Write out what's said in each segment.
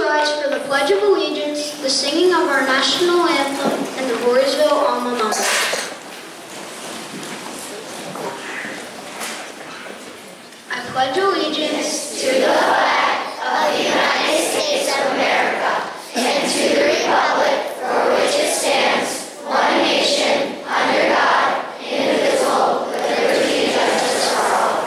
rise for the Pledge of Allegiance, the singing of our national anthem, and the Voorheesville alma mater. I pledge allegiance to the flag of the United States of America and to the republic for which it stands, one nation, under God, indivisible, with liberty and justice for all.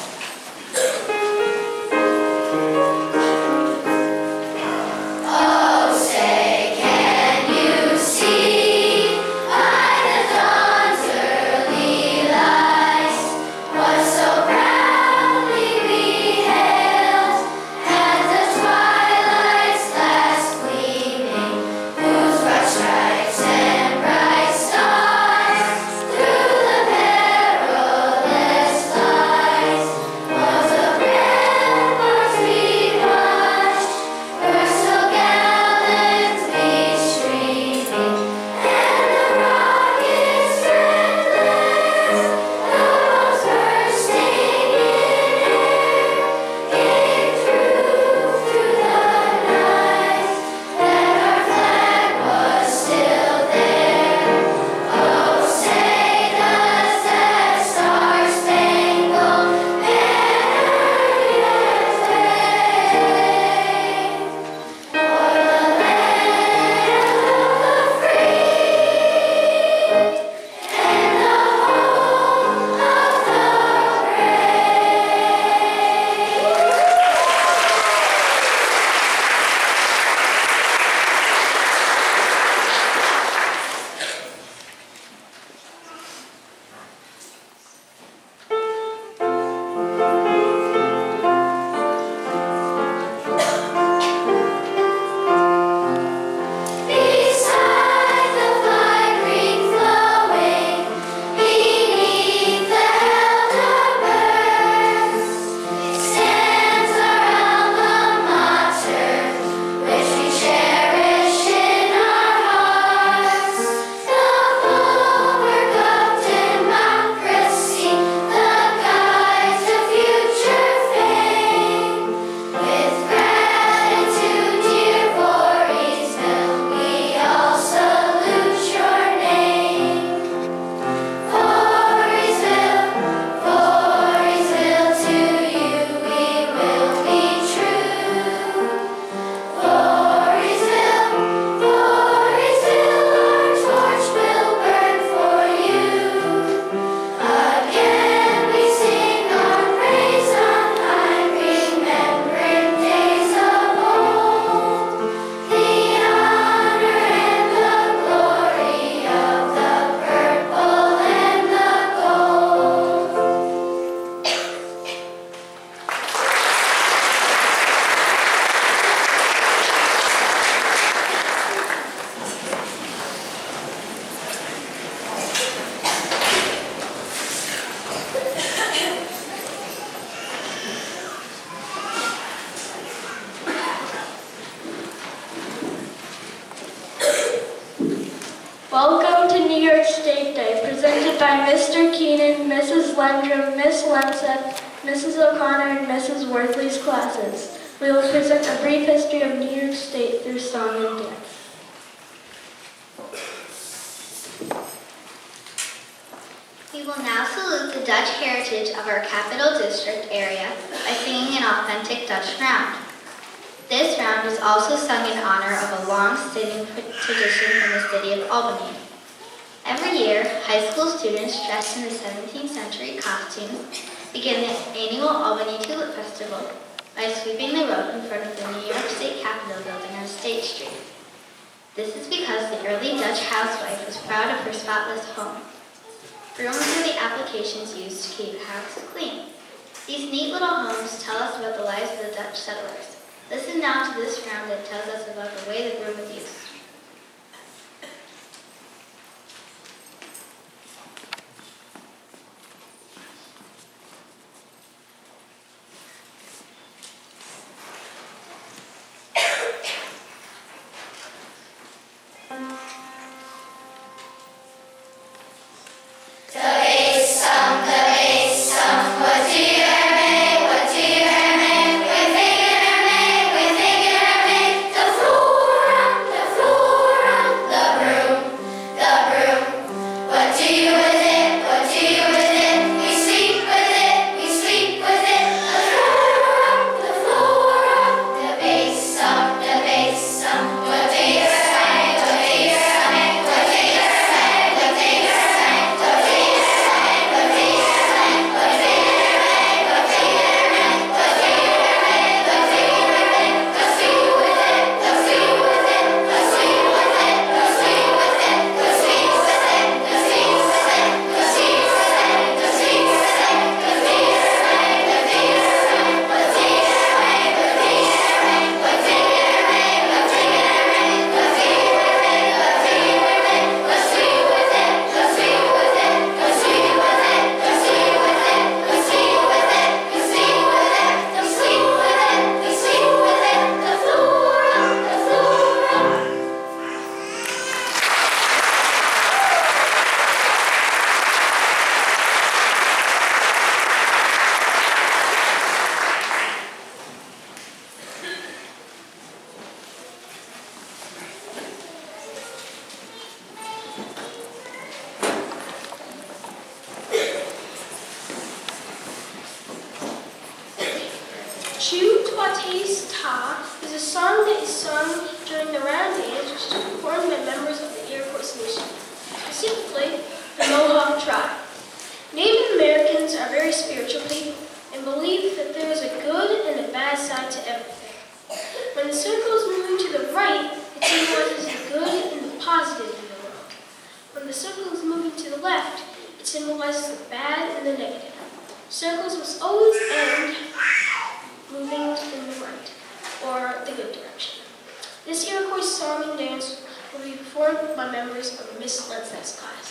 Oh, say, can you see by the dawn's early light what so proudly we hailed at the twilight's last gleaming, whose bright stripes and bright stars through the perilous light was a rampart's we watched, where so gallantly streaming, and the rockets friendless, the bombs bursting in air, gave proof to the night that our flag was still there. Oh, say does that star-spangled banner yet wave for the land of the free and the home of the Beside the flag ring flowing, beneath the elders, stands our alma mater, which we cherish in our hearts. The bulwark of democracy, the guide to future fame. With gratitude, dear Voorheesville, we all salute your name. Voorheesville, Voorheesville, to you we will be true. Voorheesville, Voorheesville, our torch will burn for you. Again we sing our praise on high, remembering days of old, the honor and the glory of the purple and the gold. Welcome to New York State Day, presented by Mr. Keenan, Mrs. Lendrum, Miss Lenseth, Mrs. O'Connor, and Mrs. Worthley's classes. We will present a brief history of New York State through song and dance. We will now salute the Dutch heritage of our Capital District area by singing an authentic Dutch round. This round is also sung in honor of a long-standing tradition in the city of Albany. Every year, high school students dressed in the 17th century costumes begin the annual Albany Tulip Festival by sweeping the road in front of the New York State Capitol building on State Street. This is because the early Dutch housewife was proud of her spotless home. Brooms were the applications used to keep the house clean. These neat little homes tell us about the lives of the Dutch settlers. Listen now to this round that tells us about the way the broom was used. The bass song, what do you make? What do you make? We think it or make, we think it or make. The Ta is a song that is sung during the round dance, which is performed by members of the Iroquois Nation, specifically the Mohawk tribe. Native Americans are very spiritual people and believe that there is a good and a bad side to everything. When the circle is moving to the right, it symbolizes the good and the positive in the world. When the circle is moving to the left, it symbolizes the bad and the negative. Circles must always end moving in the right, or the good direction. This Iroquois song and dance will be performed by members of Miss Lenseth's class.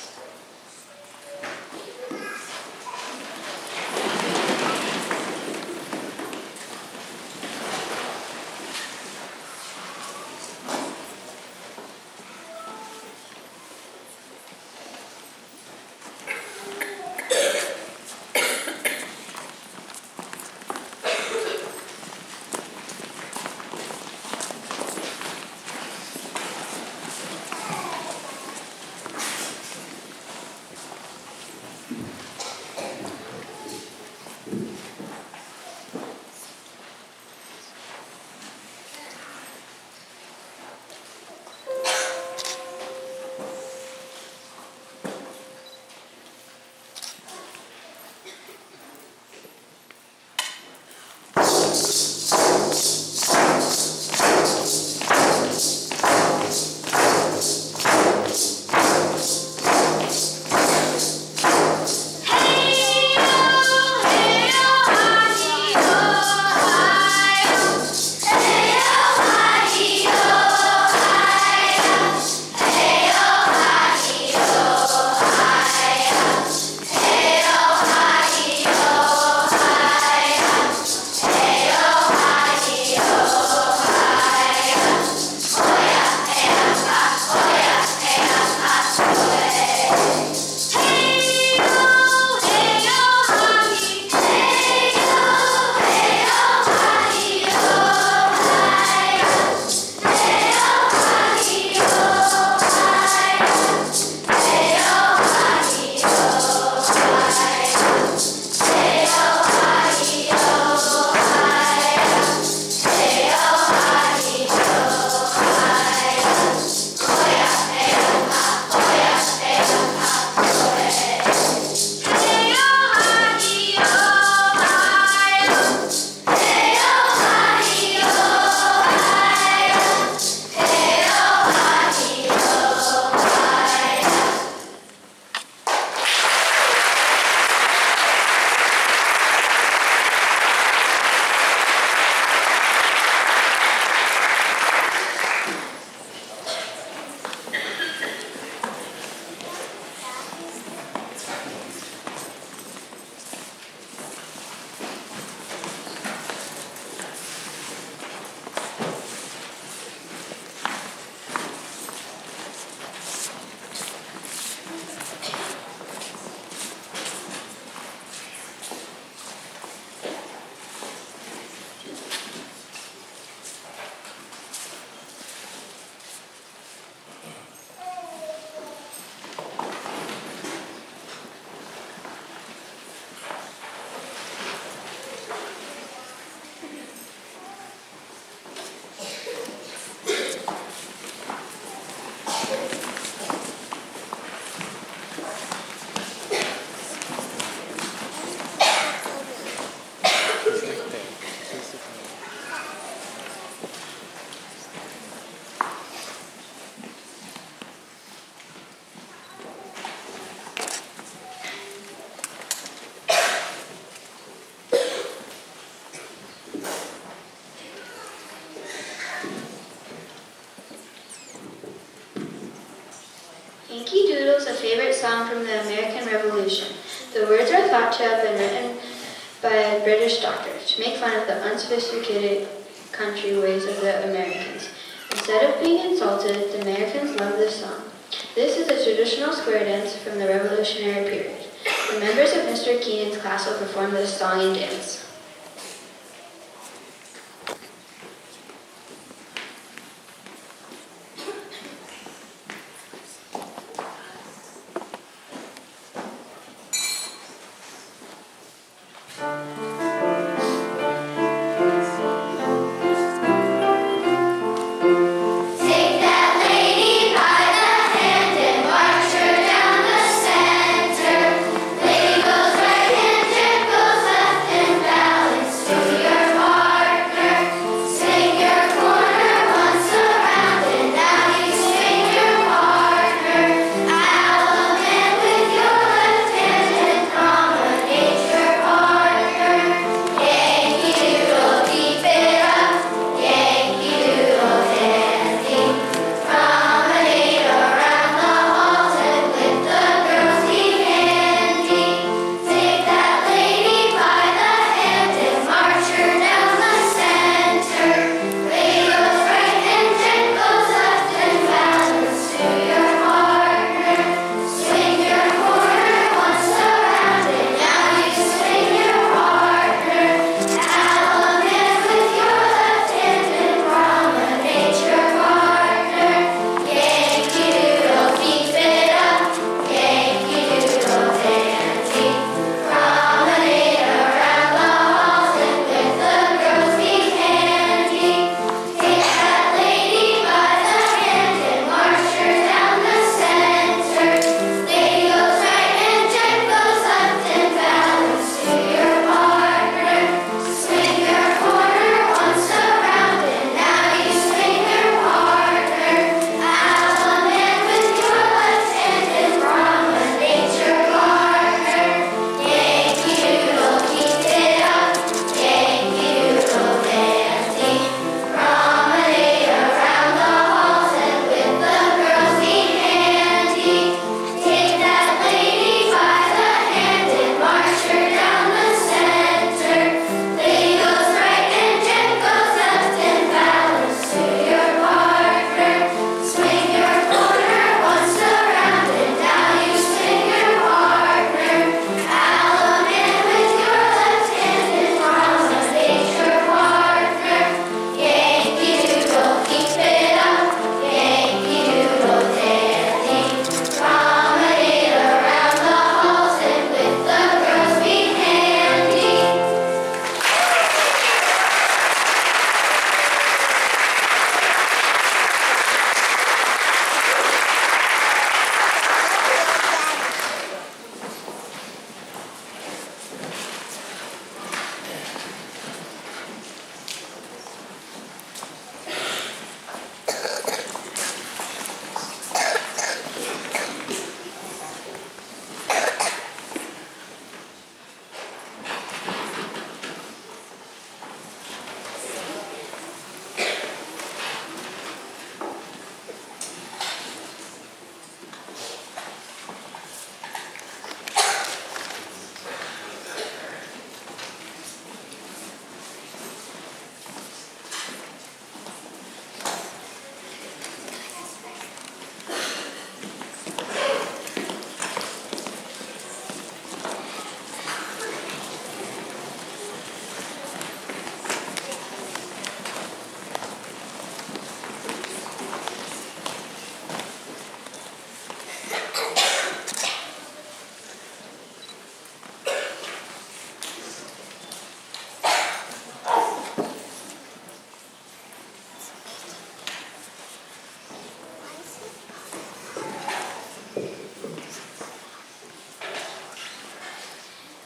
Yankee Doodle's a favorite song from the American Revolution. The words are thought to have been written by a British doctor to make fun of the unsophisticated country ways of the Americans. Instead of being insulted, the Americans love this song. This is a traditional square dance from the Revolutionary period. The members of Mr. Keenan's class will perform this song and dance.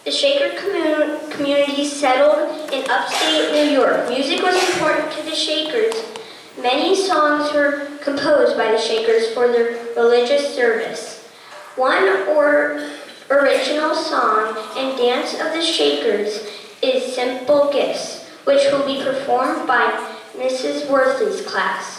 the Shaker community settled in upstate New York. Music was important to the Shakers. Many songs were composed by the Shakers for their religious service. One original song and dance of the Shakers is Simple Gifts, which will be performed by Mrs. Worthley's class.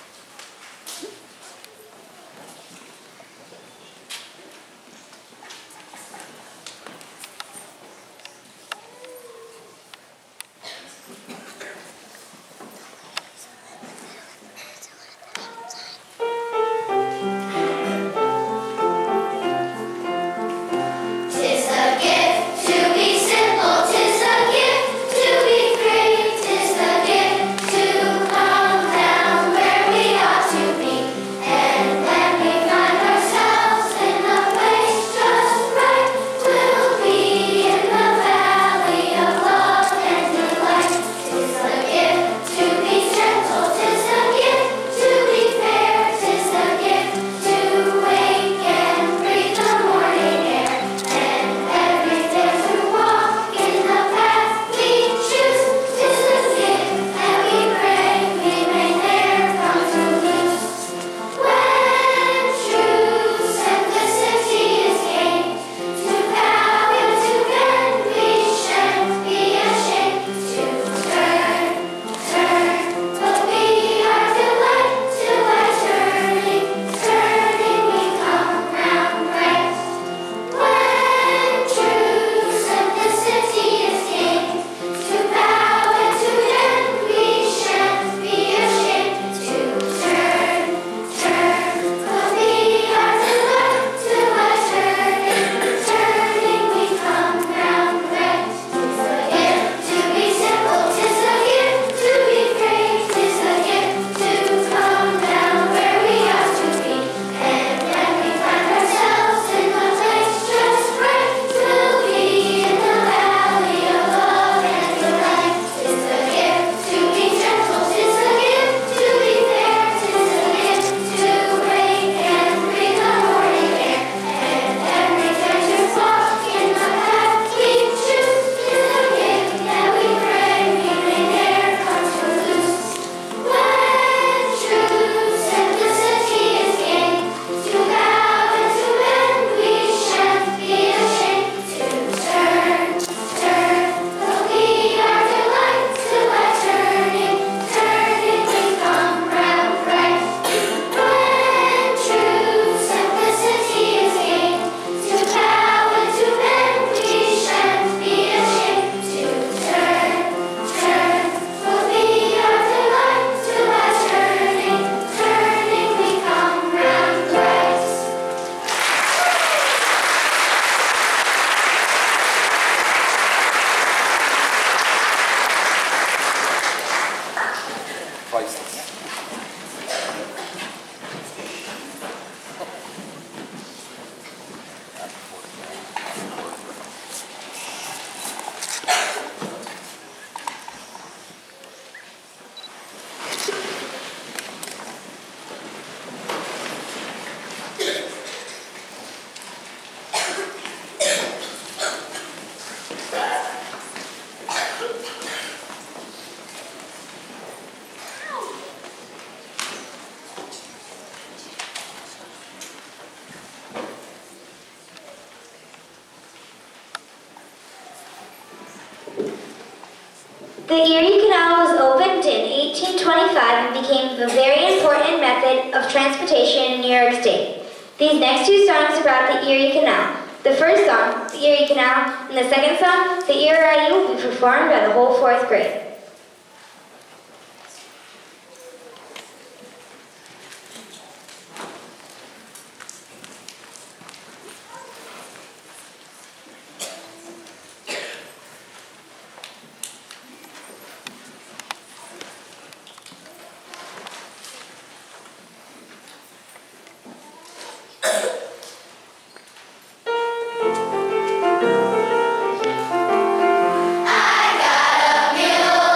The Erie Canal was opened in 1825 and became a very important method of transportation in New York State. These next two songs about the Erie Canal. The first song, the Erie Canal, and the second song, the Erie will be performed by the whole 4th grade. I got a mule.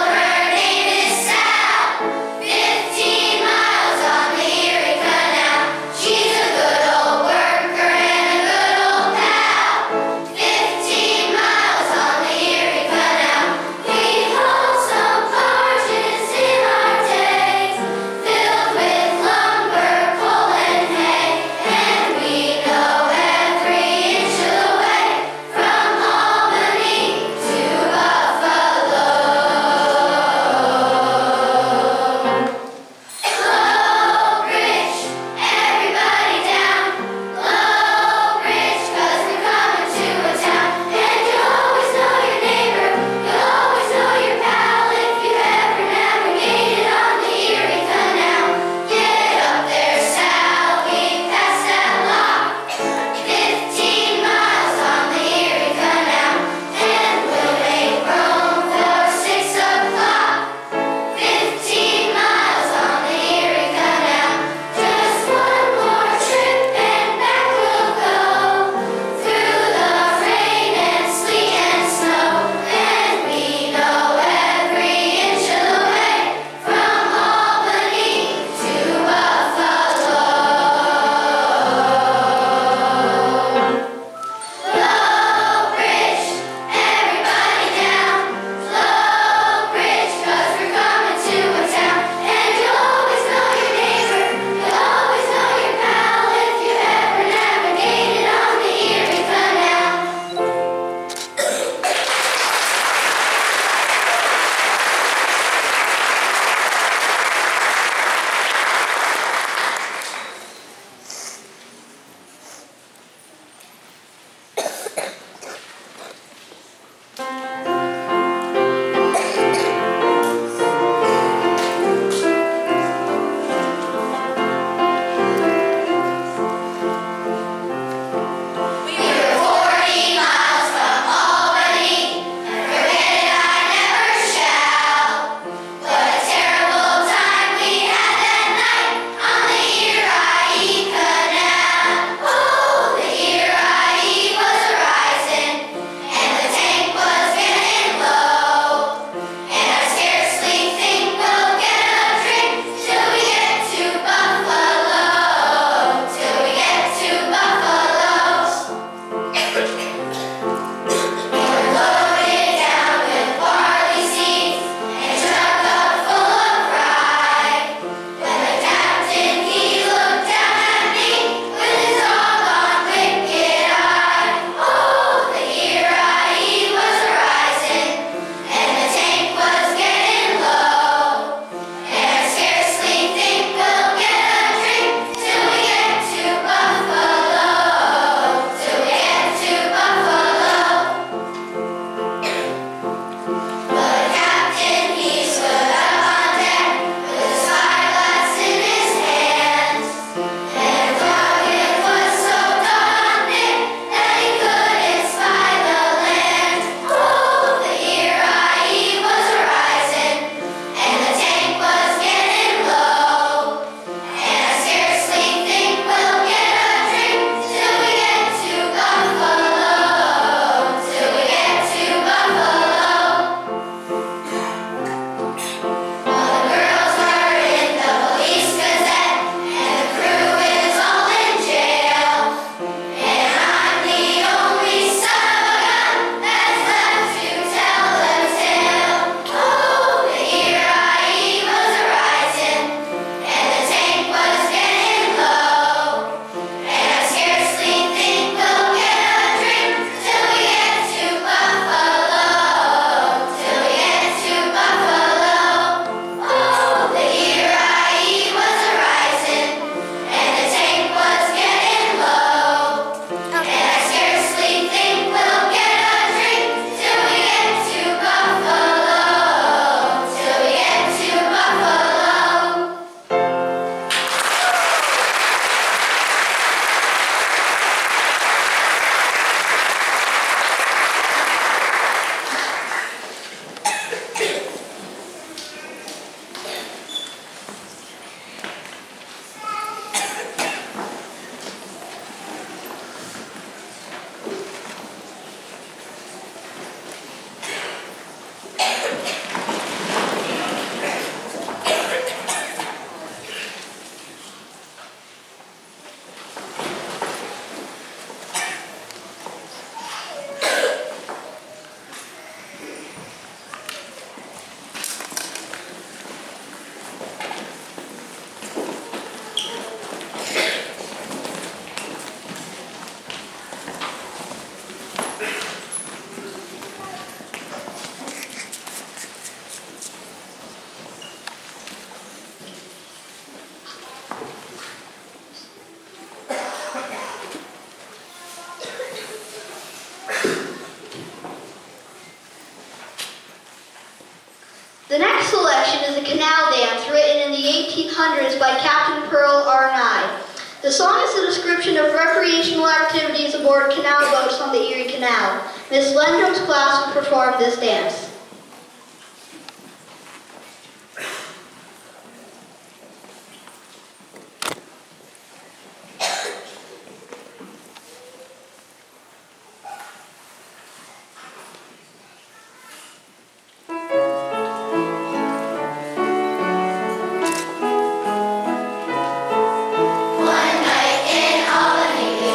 The next selection is a canal dance written in the 1800s by Captain Pearl R. Nye. The song is a description of recreational activities aboard canal boats on the Erie Canal. Miss Lendrum's class will perform this dance.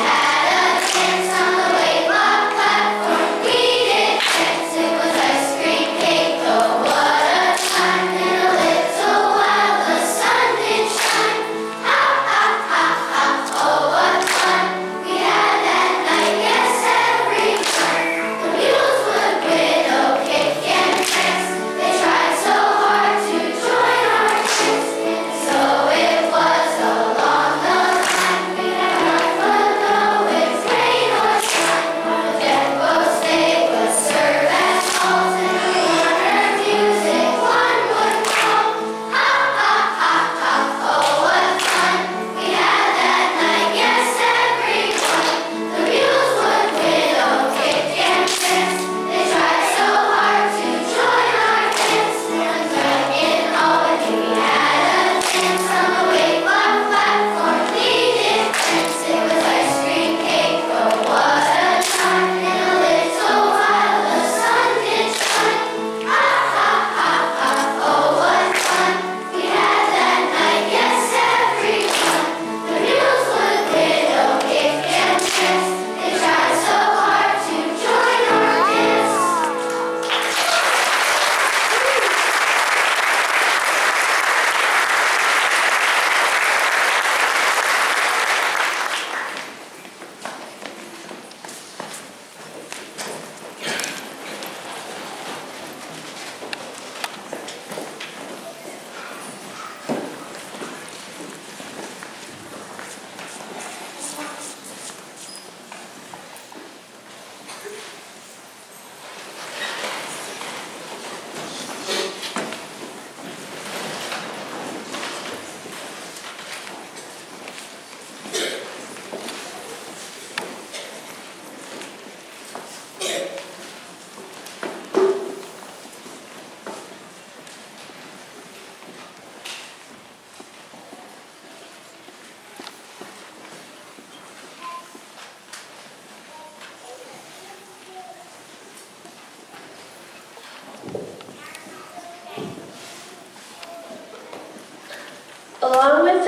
Ice cream.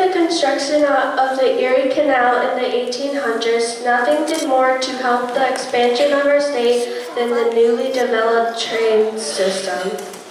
the construction of the Erie Canal in the 1800s, nothing did more to help the expansion of our state than the newly developed train system.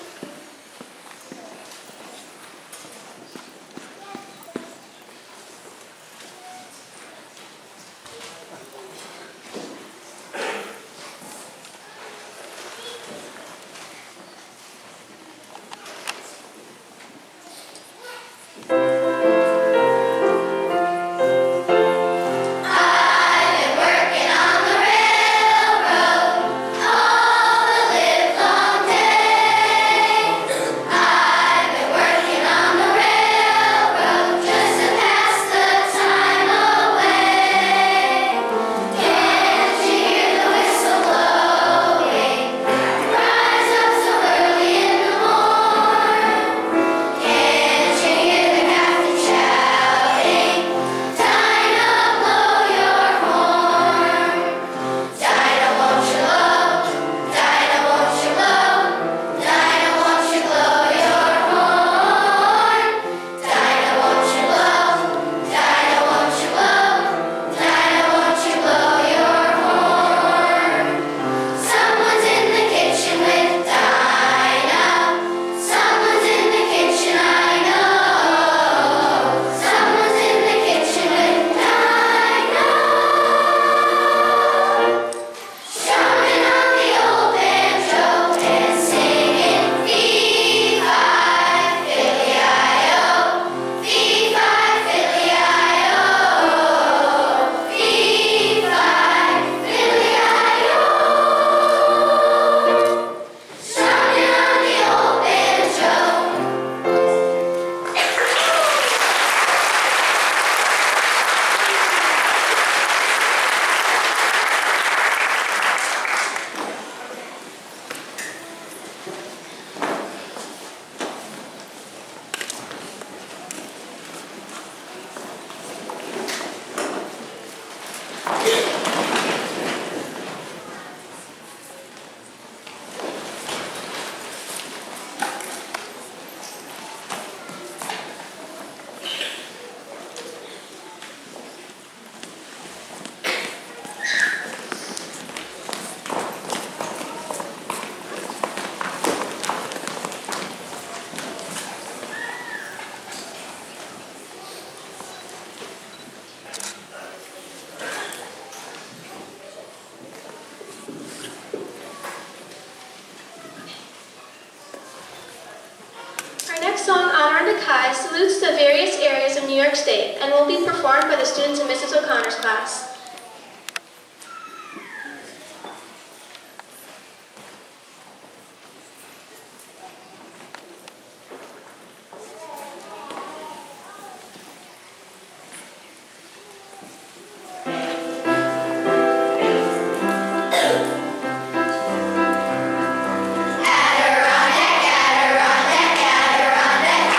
Song Honor the Kai salutes the various areas of New York State and will be performed by the students in Mrs. O'Connor's class.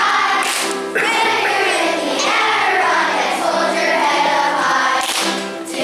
Hold your head up high.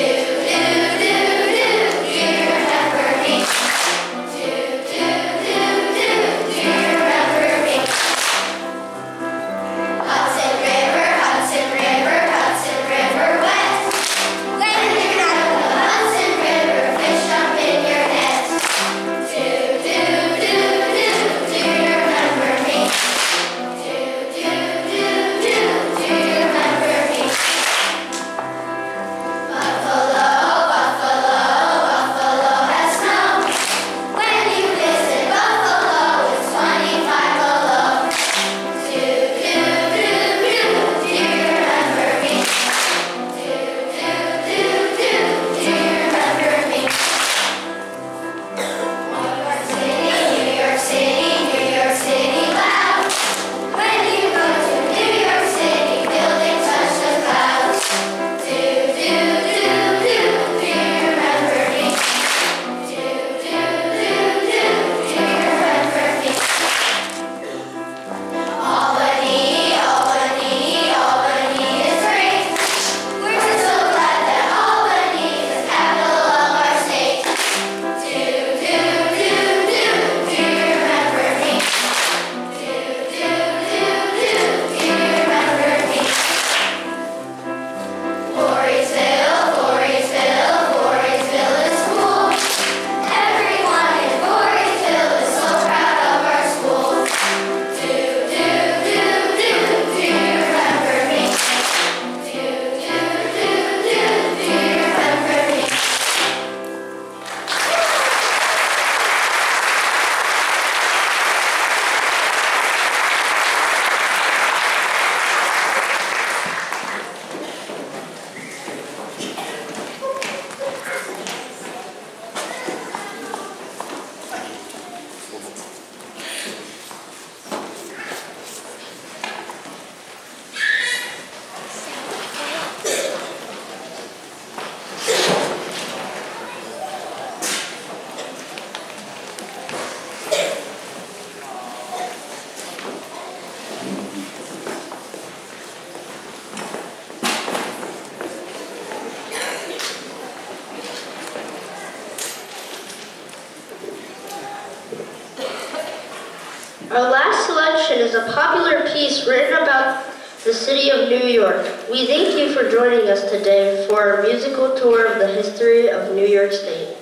Our last selection is a popular piece written about the city of New York. We thank you for joining us today for our musical tour of the history of New York State.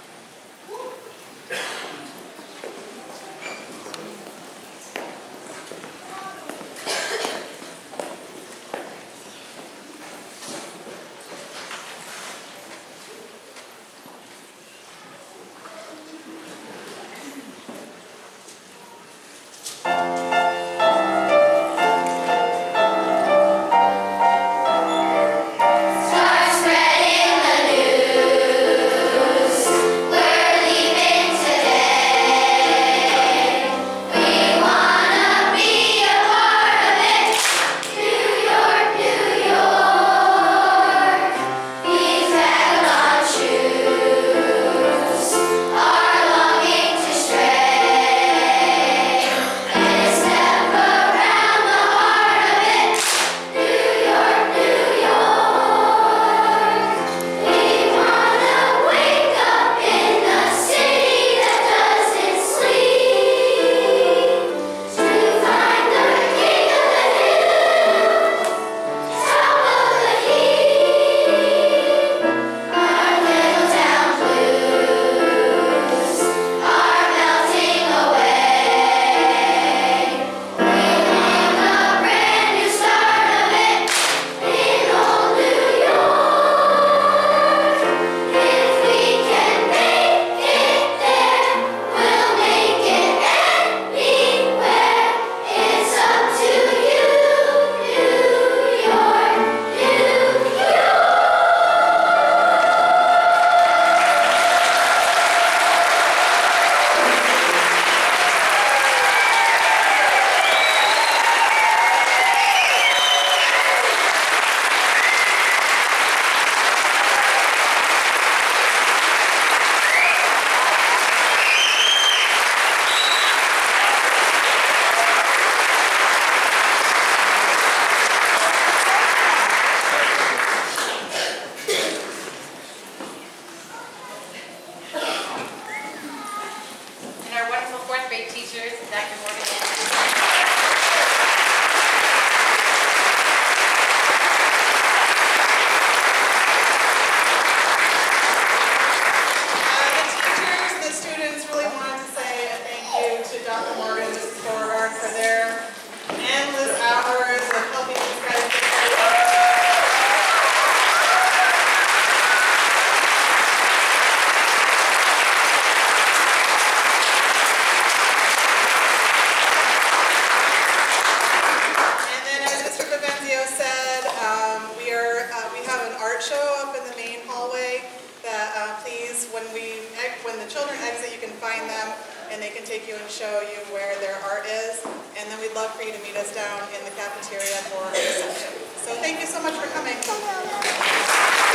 When the children exit, you can find them and they can take you and show you where their art is. And then we'd love for you to meet us down in the cafeteria for our reception. So thank you so much for coming.